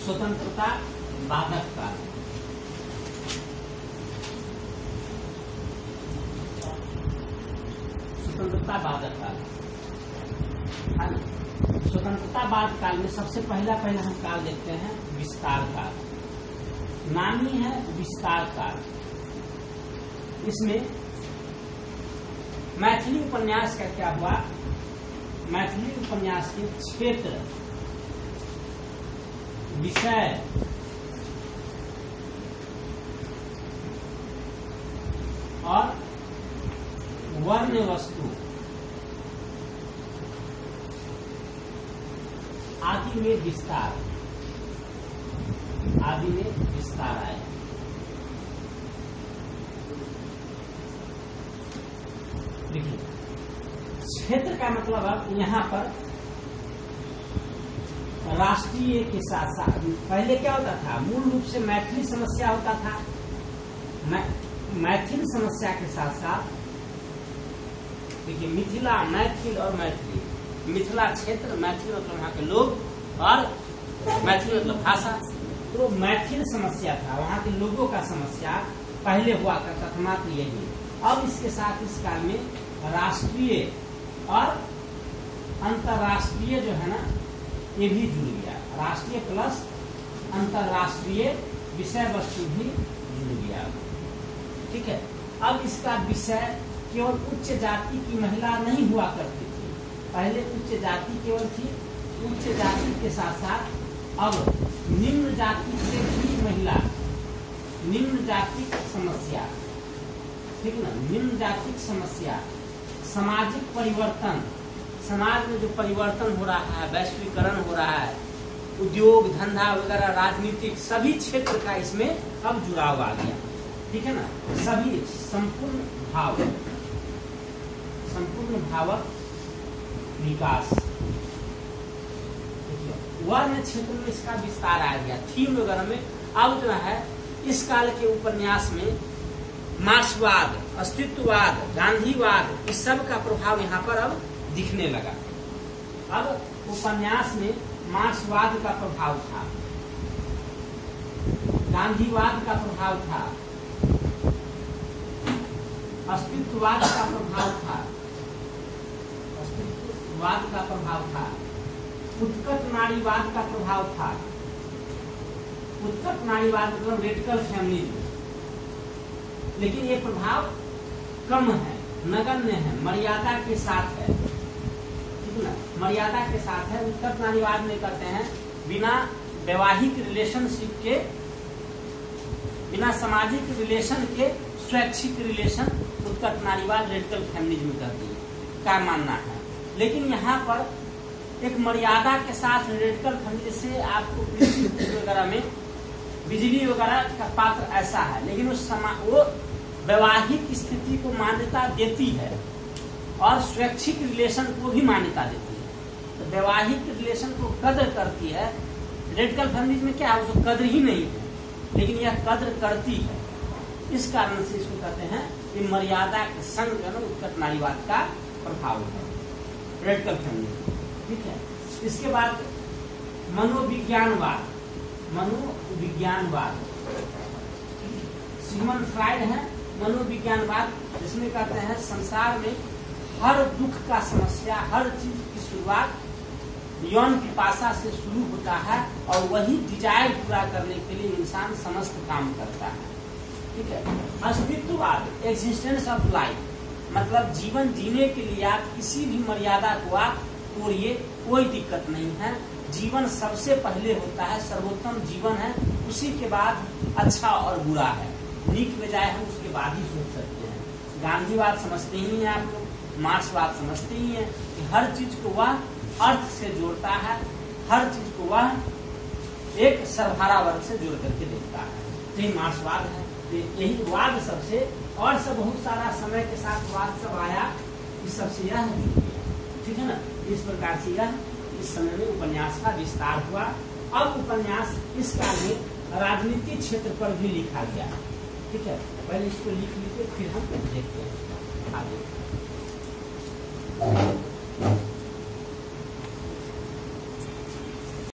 स्वतंत्रता बाधक काल। स्वतंत्रता बाधक काल, स्वतंत्रता बाद काल में सबसे पहला हम काल देखते हैं विस्तार काल। नामी है विस्तार काल। इसमें मैथिली उपन्यास का क्या हुआ, मैथिली उपन्यास के क्षेत्र, विषय, और वर्ण वस्तु आदि में विस्तार, आदि में विस्तार आया। देखिए क्षेत्र का मतलब अब यहाँ पर राष्ट्रीय के साथ साथ पहले क्या होता था, मूल रूप से मैथिली समस्या होता था। मैथिल समस्या के साथ साथ देखिए मिथिला, मैथिल और मैथिली। मिथिला क्षेत्र, मैथिल मतलब वहाँ के लोग, और मैथिली मतलब भाषा। तो मैथिल समस्या था, वहाँ के लोगों का समस्या पहले हुआ करता था, मात्र यही। अब इसके साथ इस काल में राष्ट्रीय और अंतर्राष्ट्रीय जो है ना, ये भी जुड़ गया। राष्ट्रीय प्लस अंतर्राष्ट्रीय विषय वस्तु भी जुड़ गया। ठीक है। अब इसका विषय केवल उच्च जाति की महिला नहीं हुआ करती थी। पहले उच्च जाति केवल थी, उच्च जाति के साथ साथ अब निम्न जाति से भी महिला, निम्न जाति समस्या, ठीक ना, निम्न जातिक समस्या, सामाजिक परिवर्तन, समाज में जो परिवर्तन हो रहा है, वैश्वीकरण हो रहा है, उद्योग धंधा वगैरह, राजनीतिक सभी क्षेत्र का इसमें अब जुड़ाव आ गया। ठीक है ना, सभी संपूर्ण भाव, संपूर्ण भावक विकास। वर्ण क्षेत्र में इसका विस्तार आ गया। थीम वगैरह में अब जो है इस काल के उपन्यास में मार्क्सवाद, अस्तित्ववाद, गांधीवाद, इस सब का प्रभाव यहाँ पर अब दिखने लगा। अब उपन्यास में मार्क्सवाद का प्रभाव था, गांधीवाद का प्रभाव था, अस्तित्ववाद का प्रभाव था, अस्तित्ववाद का प्रभाव था, उत्कट नारीवाद का प्रभाव था। उत्कट नारीवाद मतलब रेडिकल फेमिनिज्म, लेकिन ये प्रभाव कम है, नगण्य है, मर्यादा के साथ है। ठीक है, मर्यादा के साथ है। उत्कट नारीवाद में कहते हैं बिना वैवाहिक रिलेशनशिप के, बिना सामाजिक रिलेशन के स्वैच्छिक रिलेशन, उत्कट नारीवाद रेडिकल फेमिनिज्म करती है, का मानना है। लेकिन यहाँ पर एक मर्यादा के साथ रेडिकल फेमिनिज्म से आपको वगैरह में बिजली वगैरह का पात्र ऐसा है, लेकिन वो वैवाहिक स्थिति को मान्यता देती है और स्वैच्छिक रिलेशन को भी मान्यता देती है। तो वैवाहिक रिलेशन को कद्र करती है। रेडिकल फेमिनिज्म में क्या है, उसको कद्र ही नहीं है, लेकिन यह कद्र करती है। इस कारण से इसको कहते हैं कि मर्यादा के संग जो है उत्कट नारीवाद का प्रभाव है, रेडिकल फेमिनिज्म। ठीक है। इसके बाद मनोविज्ञानवाद, मनोविज्ञानवाद सिगमंड फ्राइड है मनोविज्ञानवाद, जिसमें कहते हैं संसार में हर दुख का समस्या, हर चीज की शुरुआत यौन पिपासा से शुरू होता है और वही डिजायर पूरा करने के लिए इंसान समस्त काम करता है। ठीक है। अस्तित्ववाद, एग्जिस्टेंस ऑफ लाइफ, मतलब जीवन जीने के लिए आप किसी भी मर्यादा को आप तोड़िए, कोई दिक्कत नहीं है। जीवन सबसे पहले होता है, सर्वोत्तम जीवन है, उसी के बाद अच्छा और बुरा है, नीक बेजाय हम उसके बाद ही सोच सकते हैं। गांधीवाद समझते ही हैं आप लोग, मार्क्सवाद समझते ही हैं कि हर चीज को वह अर्थ से जोड़ता है, हर चीज को वह एक सर्वहारा वर्ग से जोड़ करके देखता है। तो ये मार्क्सवाद है। तो यही वाद सबसे, और सब बहुत सारा समय के साथ वाद सब आया, इस सबसे यह जुड़ गया। ठीक है ना। इस प्रकार से यह इस समय में उपन्यास का विस्तार हुआ। अब उपन्यास इस काल में राजनीतिक क्षेत्र पर भी लिखा गया। ठीक है, पहले इसको लिख लीजिए, फिर हम देखते हैं आगे।